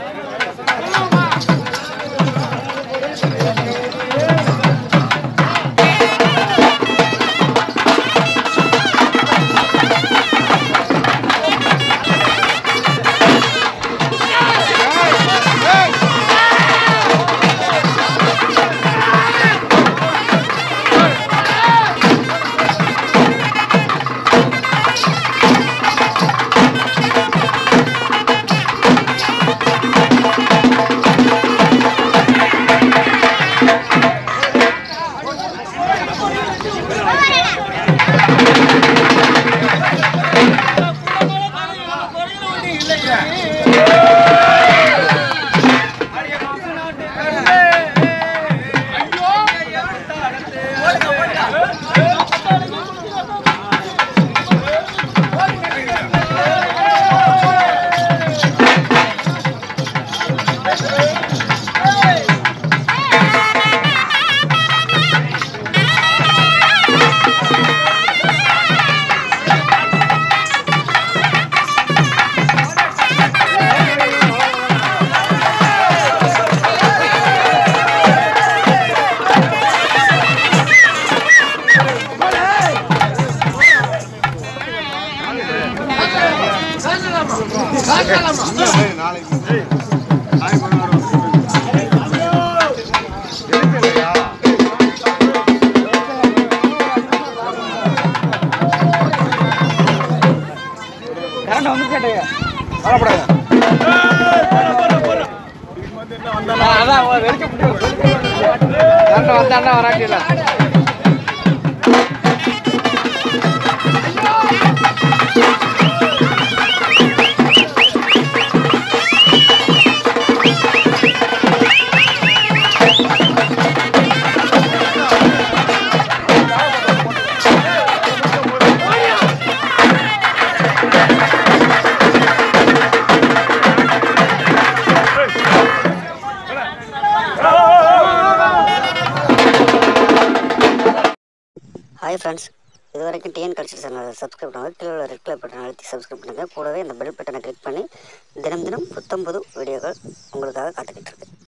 Hi friends, இது வரைக்கும் TN culture சேனலை சப்ஸ்கிரைப் பண்ணுங்க. கீழே உள்ள ரெட் கலர் பட்டனை அழுத்தி சப்ஸ்கிரைப் பண்ணுங்க. கூடவே இந்த பெல் பட்டனை கிளிக் பண்ணி தினம் தினம் புத்தம் புது வீடியோக்கள் உங்களுக்காக காத்துக்கிட்டு இருக்கு.